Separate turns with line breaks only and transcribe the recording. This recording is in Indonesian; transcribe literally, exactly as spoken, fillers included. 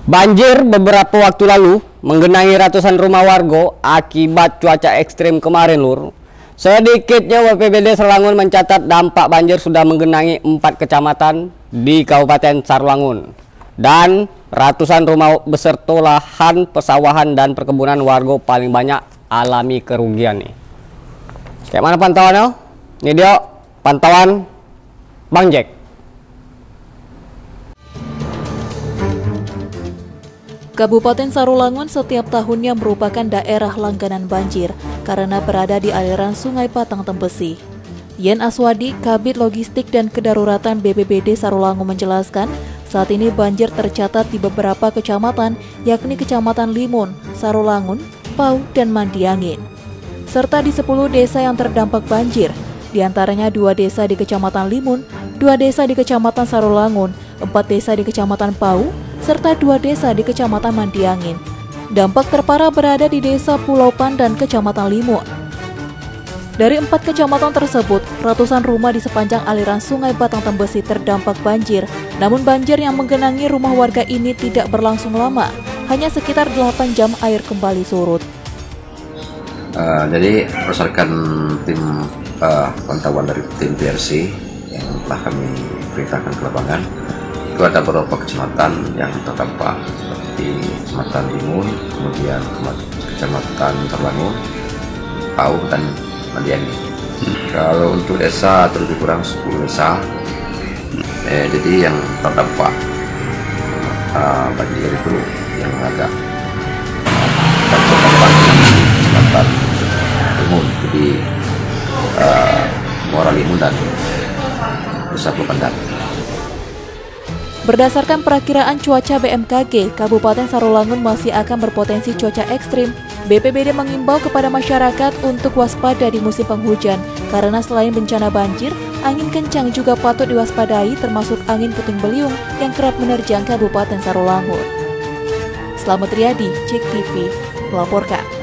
Banjir beberapa waktu lalu menggenangi ratusan rumah warga akibat cuaca ekstrim kemarin, Lur. Sedikitnya B P B D Sarolangun mencatat dampak banjir sudah menggenangi empat kecamatan di Kabupaten Sarolangun. Dan ratusan rumah beserta lahan persawahan dan perkebunan warga paling banyak alami kerugian nih. Kayak mana pantauannya? Ini dia pantauan Bang Jack.
Kabupaten Sarolangun setiap tahunnya merupakan daerah langganan banjir karena berada di aliran Sungai Patang Tempesi. Yen Aswadi, Kabid Logistik dan Kedaruratan B P B D Sarolangun menjelaskan, saat ini banjir tercatat di beberapa kecamatan, yakni Kecamatan Limun, Sarolangun, Pau, dan Mandiangin. Serta di sepuluh desa yang terdampak banjir, di antaranya dua desa di Kecamatan Limun, dua desa di Kecamatan Sarolangun, empat desa di Kecamatan Pau, serta dua desa di Kecamatan Mandiangin. Dampak terparah berada di Desa Pulau Pandan, Kecamatan Limun. Dari empat kecamatan tersebut, ratusan rumah di sepanjang aliran Sungai Patang Tempesi terdampak banjir. Namun banjir yang menggenangi rumah warga ini tidak berlangsung lama, hanya sekitar delapan jam air kembali surut.
Uh, jadi berdasarkan tim uh, pantauan dari tim P R C yang telah kami perintahkan ke lapangan, itu ada beberapa kecamatan yang terdampak seperti Kecamatan Limun, kemudian Kecamatan Sarolangun, Pau, dan Mandiangin. Hmm. Kalau untuk desa terlebih kurang sepuluh desa, eh, jadi yang terdampak uh, banjir itu yang agak terdampak Kecamatan Limun, jadi uh, Muara Limun dan Desa Pulau Pandan.
Berdasarkan perakiraan cuaca B M K G, Kabupaten Sarolangun masih akan berpotensi cuaca ekstrim. B P B D mengimbau kepada masyarakat untuk waspada di musim penghujan, karena selain bencana banjir, angin kencang juga patut diwaspadai, termasuk angin puting beliung yang kerap menerjang Kabupaten Sarolangun. Selamat Riyadi, Cek T V, melaporkan.